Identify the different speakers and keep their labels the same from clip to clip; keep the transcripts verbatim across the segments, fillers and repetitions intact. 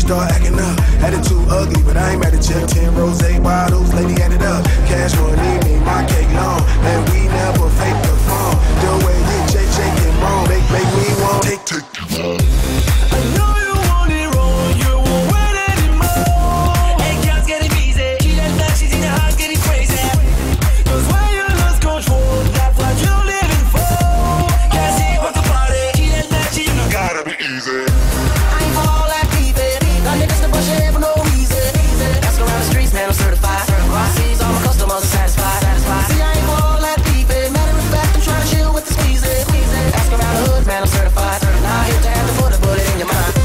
Speaker 1: start acting up. Attitude ugly, but I ain't mad at you. Ten rose bottles, lady added up. Cash money, me, my cake long. And we never fake the phone. The way you shake, shake it wrong, make, make me want take, take it.
Speaker 2: I know you want it wrong, you won't wait anymore. And girls getting busy, she that back, she's in the house getting crazy. Cause when you lose control, that's what you're living for. Can't see but the party, she that back, she you gotta be easy.
Speaker 3: I ain't for all that beefing. Got niggas to push it for no reason. Ask around the streets, man, I'm certified. I sees all my customers are satisfied. See, I ain't for all that beefing. Matter of fact, I'm trying to chill with the squeezing. Ask around the hood, man, I'm certified. Now I hit to have to put a bullet in your mind.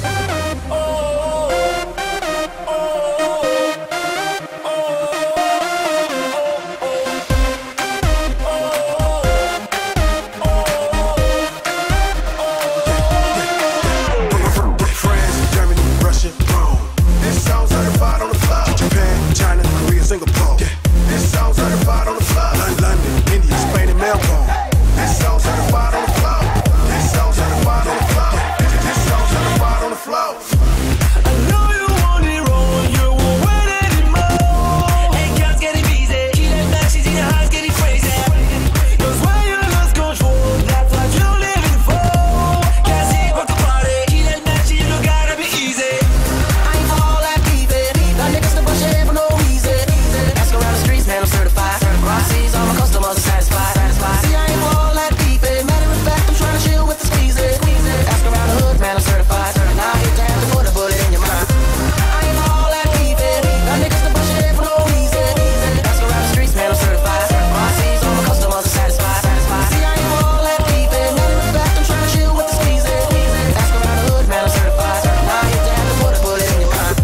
Speaker 1: Singapore. Yeah. This song certified on the floor. London, India, Spain, and Melbourne. This song certified on the floor. This song certified on the floor. Yeah. This song certified on the floor.
Speaker 2: I know you want it wrong, you won't wait anymore. And girls getting busy, she that back, she's in the house getting crazy. Cause when you lose control, that's what you're living for. Can't see but the party, she that back, she you gotta be easy.
Speaker 3: I ain't for all that beefing. Got niggas to push it for no reason. Around the streets, man, I'm certified. I sees all my customers are satisfied. See, I ain't for all that beefing. Matter of fact, I'm trying to chill with the squeezing. Ask around the hood, man, I'm certified. Now I hit to have to put a bullet in your mind. I ain't for all that beefing. Got niggas to push it for no reason. Ask around the streets, man, I'm certified. I sees all my customers are satisfied. See, I ain't for all that beefing. Matter of fact, I'm trying to chill with the squeezing. Ask around the hood, man, I'm certified. Now I hit to have to put a bullet in your mind.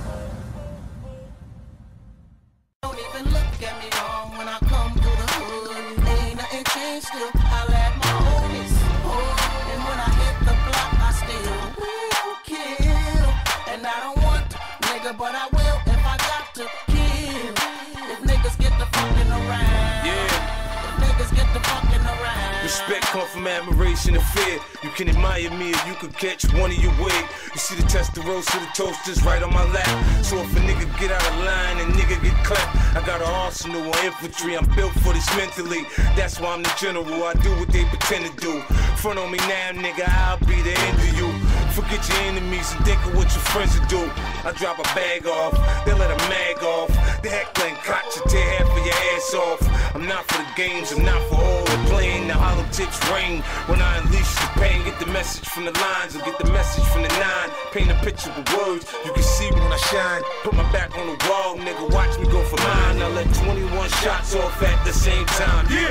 Speaker 3: Don't even look at me wrong when I come through the hood. Ain't nothing changed, still I let my homies. Oh, and when I hit the block, I still will kill. And I don't want to, nigga, but I will if I got to kill. If niggas get the fucking around.
Speaker 4: Yeah.
Speaker 3: If niggas get the fucking around.
Speaker 4: Respect come from admiration and fear. You can admire me or you could catch one of your wig. You see the Testarossa, the toasters right on my lap. So if a nigga get out of line and nigga get clapped, I got an arsenal of infantry. I'm built for this mentally. That's why I'm the general. I do what they pretend to do. Front on me now, nigga, I'll be the end of you. Forget your enemies and think of what your friends will do. I drop a bag off, they let a mag off. The heckling cops will tear half of your ass off. I'm not for the games, I'm not for all the playing. The hollow tips ring when I unleash the pain. Get the message from the lines or get the message from the nine. Paint a picture with words, you can see me when I shine. Put my back on the wall, nigga, watch me go for mine. I let twenty-one shots off at the same time, yeah.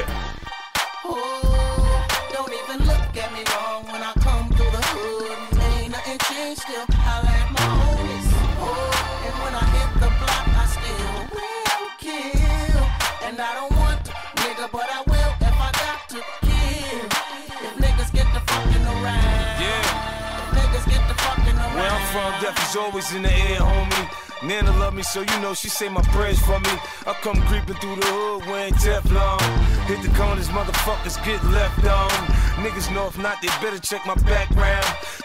Speaker 3: Oh, don't even look at me wrong when I come through the hood. Ain't nothing changed, still I let my homies. Oh, and when I hit the block, I still will kill. And I don't want to, nigga, but I will if I got to kill. If niggas get the fucking around.
Speaker 4: Yeah.
Speaker 3: If niggas get the fucking around.
Speaker 4: Where I'm from, death is always in the air, homie. Nana love me, so you know she say my prayers for me. I come creeping through the hood wearing Teflon. Hit the corners, motherfuckers get left on. Niggas know if not, they better check my background.